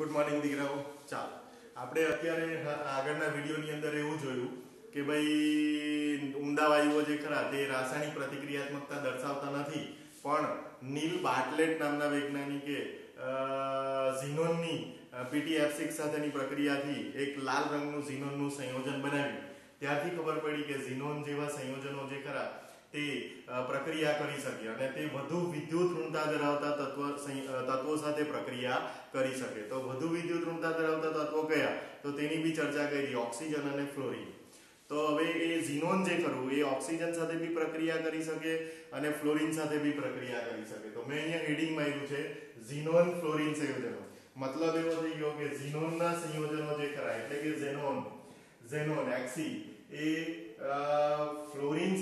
Good morning દીકરાઓ. ચાલો આપણે અત્યારે આગળના વિડીયોની અંદર એવું જોયું કે ભાઈ ઉમદા વાયુઓ જે ખરા તે રાસાયણિક પ્રતિક્રિયાત્મકતા દર્શાવતા નથી, પણ નીલ બાર્ટલેટ નામના વૈજ્ઞાનિકે ઝીનોનની PTF6 સાથેની પ્રક્રિયાથી એક લાલ રંગનું ઝીનોનનું સંયોજન બનાવ્યું. ત્યારથી ખબર પડી કે ઝીનોન જેવા સંયોજનો જે ખરા તે પ્રક્રિયા કરી શકે અને તે વધુ વિદ્યુત ઋણતા ધરાવતા તત્વો સાથે પ્રક્રિયા કરી શકે. તો વધુ વિદ્યુત ઋણતા ધરાવતા તત્વો કયા, તો તેની બી ચર્ચા કરી, ઓક્સિજન અને ફ્લોરિન. તો હવે એ ઝીનોન જે ખરું એ ઓક્સિજન સાથે બી પ્રક્રિયા કરી શકે અને ફ્લોરિન સાથે બી પ્રક્રિયા કરી શકે. તો મેં અહીંયા હેડિંગ માર્યું છે ઝીનોન ફ્લોરિન સંયોજનો. મતલબ એવો થઈ ગયો કે ઝીનોનના સંયોજનો જે ખરા એટલે કે ઝેનોન Xe એ ફ્લોરિન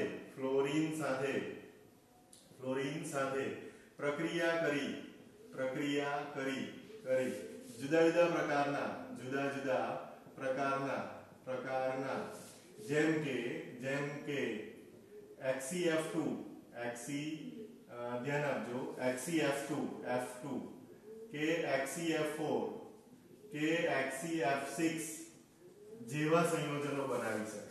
સાથે પ્રક્રિયા કરી જુદા જુદા પ્રકારના જેમ કે XeF2 ધ્યાન આપજો, XeF2 કે XeF4 કે XeF6 જેવા સંયોજનો બનાવી શકે.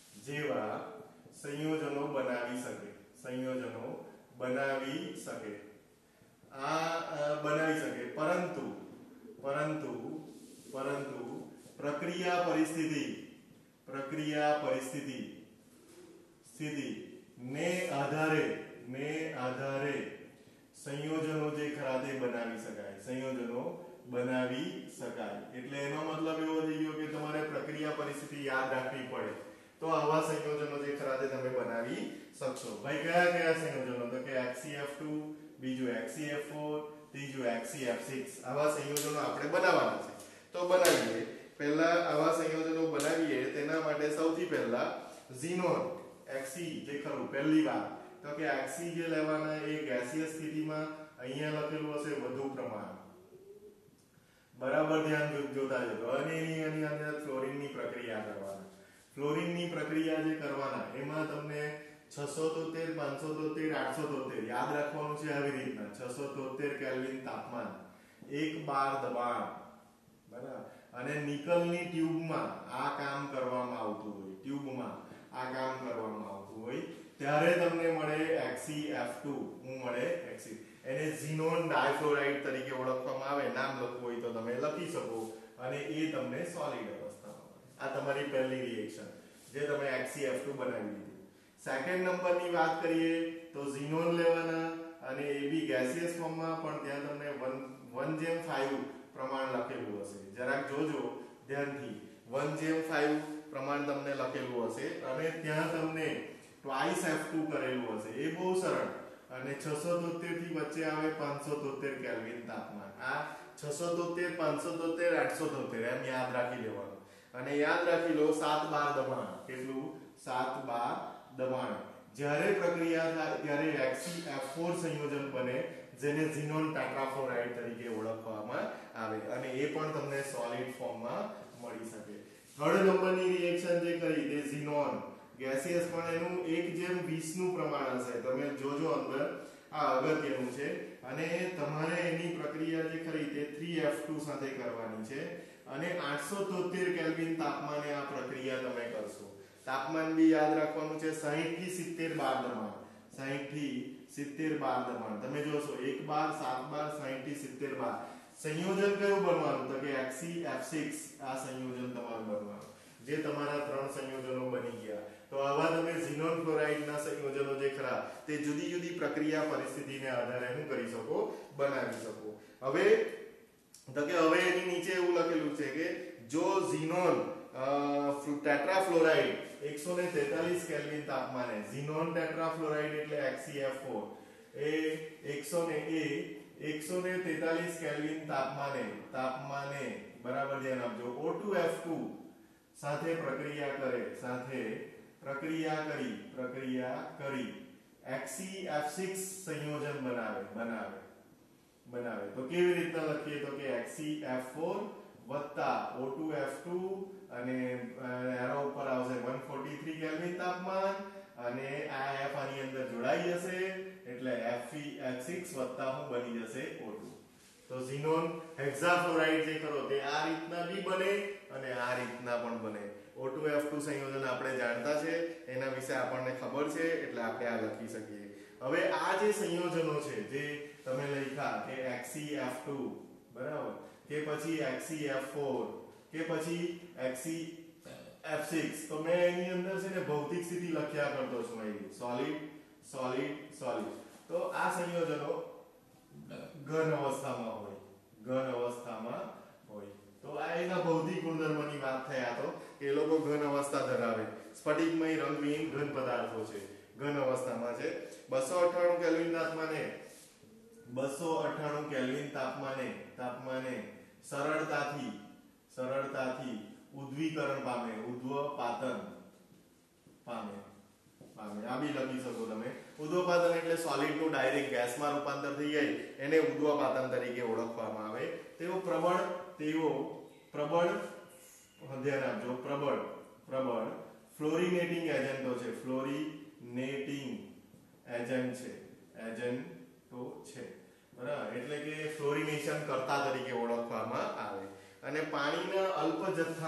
પરંતુ પ્રક્રિયા પરિસ્થિતિ ને આધારે સંયોજનો જે ખરા તે બનાવી શકાય. એટલે એનો મતલબ એવો થઈ ગયો કે તમારે પ્રક્રિયા પરિસ્થિતિ યાદ રાખવી પડે તો આવા સંયોજનો જે ખરા તે તમે બનાવી શકશો. ભાઈ કયા સંયોજનો, તો કે XeF2, બીજું XeF4, ત્રીજું XeF6. આવા સંયોજનો આપણે બનાવવાના છે. તો બનાવીએ. પહેલા આવા સંયોજનો બનાવીએ તેના માટે સૌથી પહેલા ઝીનોન Xe જે ખરું પહેલી વાર તો કે Xe જે લેવાના એ ગેસિયસ સ્થિતિમાં અહીંયા લખેલું હશે વધુ પ્રમાણ. બરાબર ધ્યાન જોતા જજો. અને એની અંદર ફ્લોરિનની પ્રક્રિયા કરવાના. ફ્લોરિનની પ્રક્રિયા જે કરવાના એમાં તમને 673, 573, 873 યાદ રાખવાનું છે. આવી રીતના 673 કેલ્વિન તાપમાન, 1 બાર દબાણ, બરાબર. અને નિકલની ટ્યુબમાં આ કામ કરવામાં આવતું હોય ત્યારે તમને મળે XeF2. એને ઝીનોન ડાયફ્લોરાઇડ તરીકે ઓળખવામાં આવે. નામ લખવું હોય તો તમે લખી શકો અને એ તમને સોલિડ અવસ્થામાં મળે. આ તમારી પહેલી રિએક્શન જે તમે XeF2 બનાવી દીધું. સેકન્ડ નંબરની વાત કરીએ તો ઝીનોન લેવાના અને એ બી ગેસિયસ ફોર્મમાં, પણ ત્યાં તમને 1:5 પ્રમાણ લખેલું હશે. જરાક જોજો ધ્યાનથી. 1:5 પ્રમાણ તમને લખેલું હશે અને ત્યાં તમને ટ્વાઇસ F2 કરેલું હશે. એ બહુ સરળ. અને 673 થી વચ્ચે આવે 573 કેલ્વિન તાપમાન. આ 673, 573, 873 એમ યાદ રાખી લેવાનું. અને યાદ રાખી લો 7 બાર દબાણ. કેટલું? 7 બાર દબાણ. જ્યારે પ્રક્રિયા થાય ત્યારે XeF4 સંયોજન બને જેને ઝીનોન ટેટ્રાફ્લોરાઇડ તરીકે ઓળખવામાં આવે અને એ પણ તમને સોલિડ ફોર્મમાં મળી શકે. થર્ડ નંબરની રિએક્શન જે કરી તે ઝીનોન ગેસિયસ, પણ એનું 1:20 નું પ્રમાણ હશે. તમે જોજો અંદર, આ અગત્યનું છે. અને તમારે એની પ્રક્રિયા જે ખરી તે 3F2 સાથે કરવાની છે અને 873 કેલ્વિન તાપમાને આ પ્રક્રિયા તમે કરશો. તાપમાન બી યાદ રાખવાનું છે. 60 થી 70 બાર દબાણ. 60 થી 70 બાર દબાણ. તમે જોશો 1 બાર, 7 બાર, 60 થી 70 બાર. સંયોજન કયું બનવાનું, તો કે XeF6 આ સંયોજન તમારું બનવાનું. જે તમારા 3 સંયોજનો બની ગયા. તો આવા તમે ઝીનોન ફ્લોરાઇડના સંયોજનો જે ખરા તે જુદી જુદી પ્રક્રિયા પરિસ્થિતિને આધારે શું કરી શકો, બનાવી શકો. હવે એની નીચે એવું લખેલું છે કે જો ઝીનોન ટેટ્રાફ્લોરાઇડ 143 કેલ્વિન તાપમાને, ઝીનોન ટેટ્રાફ્લોરાઇડ એટલે XeF4 એ 143 કેલ્વિન તાપમાને બરાબર ધ્યાન આપજો O2F2 સાથે પ્રક્રિયા કરી XeF6 સંયોજન બનાવે. તો કેવી રીતના લખીએ, તો કે XeF4 O2F2 અને એરો ઉપર આવશે 143 કેલ્વિન તાપમાન અને આ F આની અંદર જોડાઈ જશે એટલે Fe F6 વત્તા હું બની જશે O2. તો ઝીનોન હેક્સાફ્લોરાઇડ જે ખરો તે આ રીતના બી બને અને આ રીતના પણ બને. O2F2 સંયોજન આપણે જાણતા છે, એના વિશે આપણને ખબર છે એટલે આપણે આ લખી શકીએ. હવે આ જે સંયોજનો છે જે તમે લખ્યા કે HCF2 બરાબર, કે પછી HCF4 કે પછી HCF6, તો મેં એની અંદર છે ને ભૌતિક સ્થિતિ લખ્યા કરતો છું અહીં સોલિડ સોલિડ સોલિડ. તો આ સંયોજનો ઘન અવસ્થામાં હોય, ઘન અવસ્થામાં હોય. તો આ એના ભૌતિક ગુણધર્મની વાત થઈ. આ તો એ લોકો ઘન અવસ્થા ધરાવે, સ્ફટિકમય રંગવિહીન ઘન પદાર્થો છે, ઘન અવસ્થામાં છે. 298 કેલ્વિન તાપમાને 298 કેલ્વિન તાપમાને સરળતાથી ઉદ્દીકરણ પામે, ઉદ્વપાતન પામે. આ બી લખી શકો તમે. ઉદ્વપાતન એટલે સોલિડ નું ડાયરેક્ટ ગેસમાં રૂપાંતર થઈ જાય એને ઉદ્વપાતન તરીકે ઓળખવામાં આવે. તેઓ પ્રબળ ધ્યાન આપજો, પ્રબળ ફ્લોરિનેટિંગ એજન્ટો છે, ફ્લોરિનેટિંગ એજન્ટ છે, એજન્ટો છે બરાબર, એટલે કે ફ્લોરિનેશન કરતા તરીકે ઓળખવામાં આવે. અને પાણીના અલ્પ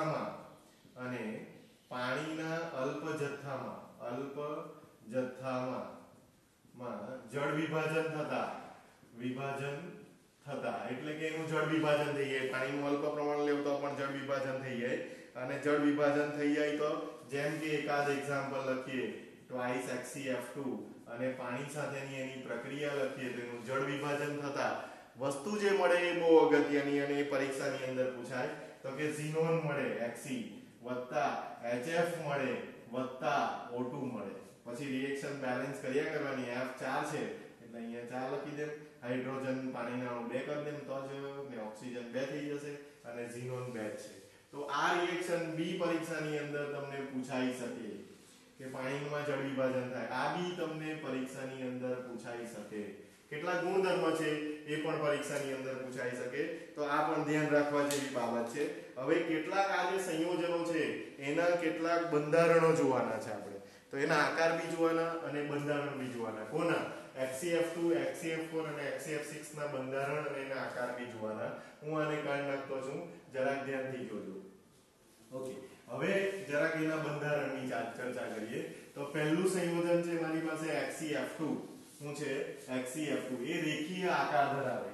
જથ્થામાં જળ વિભાજન થતા એટલે કે એનું જળ વિભાજન થઈ જાય. પાણીનું અલ્પ પ્રમાણ લેવું તો પણ જળ વિભાજન થઈ જાય. અને જળ વિભાજન થઈ જાય તો જેમ કે એકાદ એક્ઝામ્પલ લખીએ, ટ્વાઇસ HCF2 અને પાણી સાથેની એની પ્રક્રિયા લખીએ તો એનું જળ વિભાજન થતા વસ્તુ જે મળે એ બહુ અગત્યની અને એ પરીક્ષાની અંદર પૂછાય. તો કે ઝીનોન મળે Hc વત્તા HF મળે વત્તા O2 મળે. પછી રિએક્શન બેલેન્સ કર્યા કરવાની. F4 છે એટલે અહીંયા 4 લખી દે, હાઇડ્રોજન પાણીના અણુ 2 કરી દેમ તો જ ને ઓક્સિજન 2 થઈ જશે અને ઝીનોન 2 છે. તો આ રિએક્શન બી પરીક્ષાની અંદર તમને પૂછાઈ શકે કે પાણીમાં જળ વિભાજન થાય. આ બી તમને પરીક્ષાની અંદર પૂછાઈ શકે. કેટલા ગુણધર્મ છે એ પણ પરીક્ષાની અંદર પૂછાઈ શકે. તો આ પણ ધ્યાન રાખવા જેવી બાબત છે. હવે કેટલાક આ જે સંયોજનો છે એના કેટલાક બંધારણો જોવાના છે આપણે. તો એના આકાર બી જોવાના અને બંધારણ બી જોવાના. કોના? HCF2, HCF4 અને HCF6 ના બંધારણ અને એના આકાર બી જોવાના. હું આને કાઢી નાખતો છું, જરાક ધ્યાનથી જોજો. ઓકે, હવે જરાક એના બંધારણની ચર્ચા કરીએ. તો પહેલું સંયોજન છે મારી પાસે HCF2. શું છે? HCF2 એ રેખીય આકાર ધરાવે,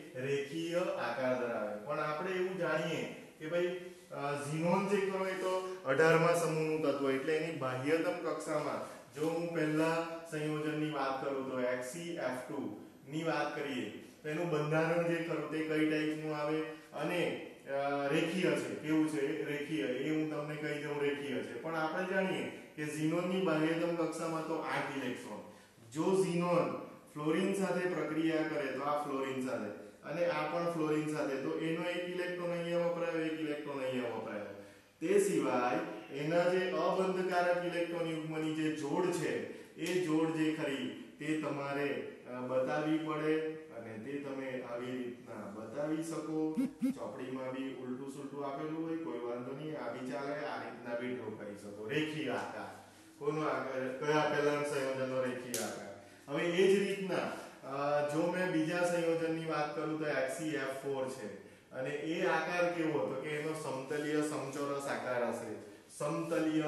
પણ આપણે એવું જાણીએ કે ભાઈ ઝીનોન જે ખરો એ તો 18મા સમૂહનું તત્વ, એટલે એની બાહ્યતમ કક્ષામાં જો હું પહેલા સંયોજનની વાત કરું તો HCF2 ની વાત કરીએ તો એનું બંધારણ જે ખરું તે કઈ ટાઈપનું આવે અને રેખીય છે. કેવું છે? રેખીય. એ હું તમને કહી દઉં, રેખીય છે. પણ આપણે જાણીએ કે ઝીનોનની બાહ્યતમ કક્ષામાં તો 8 ઇલેક્ટ્રોન. જો ઝીનોન ફ્લોરિન સાથે પ્રક્રિયા કરે તો આ ફ્લોરિન સાથે અને આ પણ ફ્લોરિન સાથે, તો એનો એક ઇલેક્ટ્રોન અહીંયા વપરાયો, એક ઇલેક્ટ્રોન અહીંયા વપરાયો. તે સિવાય એના જે અબંધકારક ઇલેક્ટ્રોન યુગ્મની જે જોડ છે એ જોડ જે ખરી તે તમારે બતાવવી પડે અને તે તમે આવી રીતના બતાવી શકો. ચોપડીમાં બી ઉલટું સુલટું આપેલું હોય, કોઈ વાંધો નહીં, આ બી ચાલે. આ રીતના બી ડ્રો કરી શકો. રેખીય આકાર. કોનો આકાર? કયા પહેલા સંયોજનનો રેખીય આકાર. હવે એ જ રીતના જો મેં બીજા સંયોજનની વાત કરું તો HCF4 છે અને એ આકાર કેવો હતો કે એનો સમતલીય સમચોરસ આકાર હશે. સમતલીય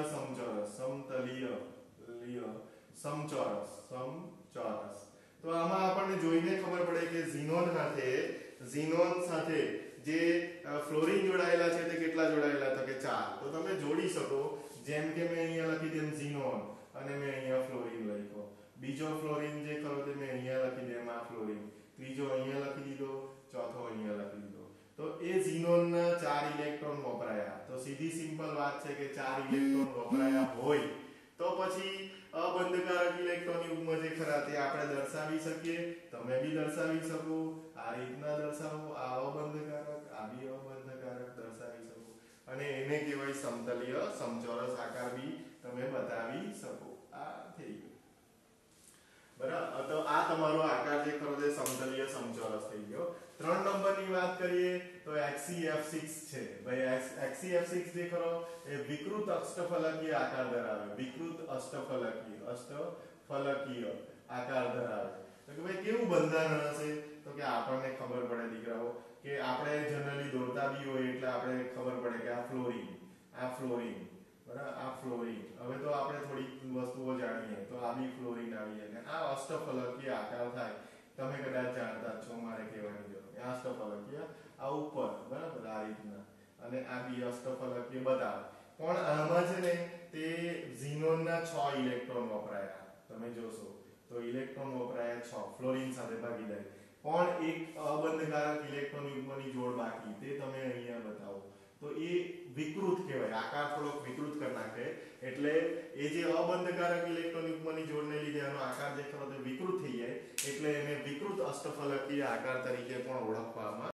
સમચોરસ. તો આમાં આપણને જોઈને ખબર પડે કે ઝીનોન સાથે જે ફ્લોરિન જોડાયેલા છે તે કેટલા જોડાયેલા? તો કે 4. તો તમે જોડી શકો, જેમ કે મેં અહીંયા લખી દેમ ઝીનોન અને મેં અહીંયા ફ્લોરિન લખ્યો. બીજો ફ્લોરિન જે ખરો તે મેં અહીંયા લખી દેમ આ ફ્લોરિન. ત્રીજો અહીંયા લખી દીધો, ચોથો અહીંયા લખી દીધો. તો એ ઝીનોનના 4 ઇલેક્ટ્રોન વપરાયા. તો સીધી સિમ્પલ વાત છે કે 4 ઇલેક્ટ્રોન વપરાયા હોય તો પછી અબંધકારક ઇલેક્ટ્રોન યુગ્મ જે ખરા તે આપણે દર્શાવી શકીએ. તમે બી દર્શાવી શકો, આ રીતના દર્શાવો, આ અબંધકારક, આ બી અબંધકારક દર્શાવી શકો અને એને કહેવાય સમતલીય સમચોરસ આકાર બી તમે બતાવી શકો. આ થઈ ગયું બરાબર. તો આ તમારો આકાર જે ખરો તે સમતલીય સમચોરસ થઈ ગયો. 3 નંબરની વાત કરીએ તો HCF6 છે. ભાઈ HCF6 જે ખરો એ વિકૃત અષ્ટફલકીય આકાર ધરાવે. વિકૃત અષ્ટફલકીય આકાર ધરાવે. તો કે ભાઈ કેવું બંધારણ હશે? તો કે આપણને ખબર પડે દીકરાઓ, આ ફ્લોરિન, બરાબર, આ ફ્લોરિન. હવે તો આપણે થોડી વસ્તુઓ જાણીએ તો આ બી ફ્લોરિન આવી અને આ અષ્ટફલકીય આકાર થાય. તમે કદાચ જાણતા જ છો, મારે કહેવાની જરૂર નથી. આ અષ્ટફલકીય આ ઉપર, બરાબર, આ રીતના, અને આ બી અષ્ટફલકીય બતાવે. પણ આમાં છે ને તે ઝીનોનના 6 ઇલેક્ટ્રોન વપરાયા. તમે જોશો તો ઇલેક્ટ્રોન વપરાયા 6 ફ્લોરિન સાથે ભાગીદારી. પણ એક અબંધકારક ઇલેક્ટ્રોન યુગ્મની જોડ બાકી, તે તમે અહીંયા બતાવો તો એ વિકૃત કહેવાય. આકાર થોડોક વિકૃત કરી નાખે. એટલે એ જે અબંધકારક ઇલેક્ટ્રોન યુગ્મની જોડને લીધે એનો આકાર જે ખરો તે વિકૃત થઈ જાય. એટલે એને વિકૃત અષ્ટફલકીય આકાર તરીકે પણ ઓળખવામાં